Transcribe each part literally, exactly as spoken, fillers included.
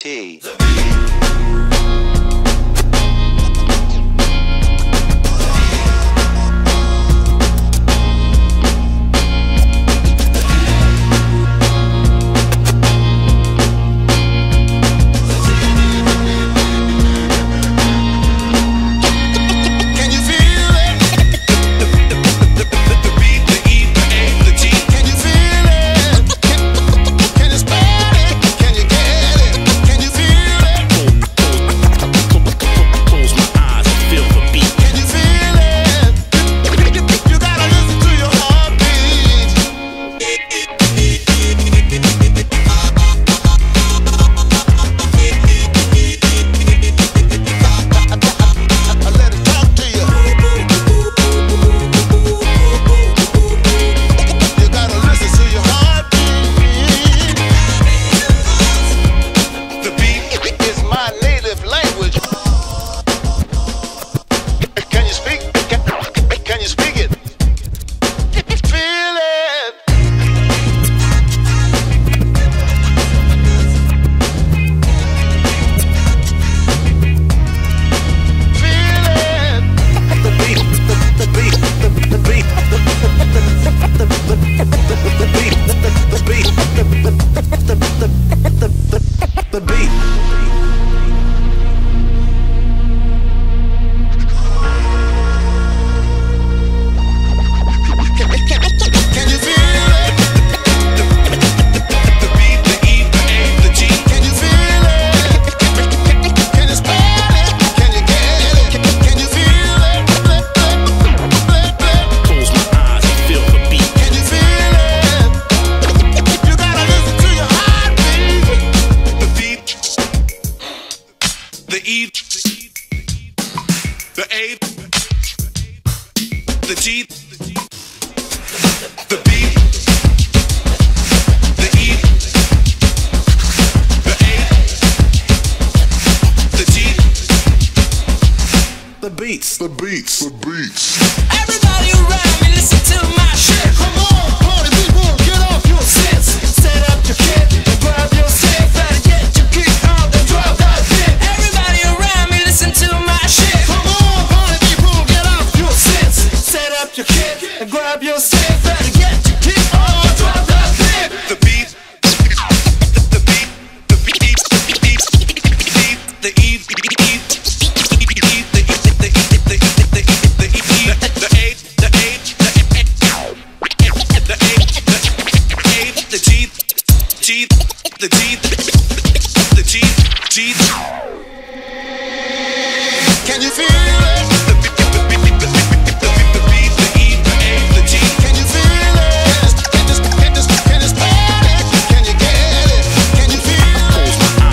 T. The beat. The E, the A, the G, the B, the E, the A, the G, The beats. The beats. The beats. Everybody around me, listen to my shit. Come on, party people, get off your sits. Set up your kit and grab your stick. Better get your kick out and drop that shit. Everybody around me, listen to my shit. Come on, party people, get off your sits. Set up your kit and grab your stick. Better get your kick out and drop that shit. the beat, the beat, the beat, the beat, the E, the E, the E, the E, the E, the E, the E, the A, the A, the A, the A, the G, G, the G, the G, G. Can you feel it? The beat, the beat, the beat, the beat, the beat, the E, the A, the G. Can you feel it? Can this, can this, can this party? Can you get it? Can you feel it?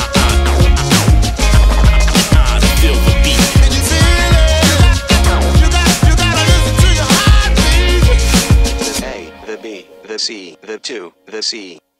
Feel the beat. Can you feel it? You got, you got, you gotta listen to your heartbeat. The A, the B, the C, the two, the C.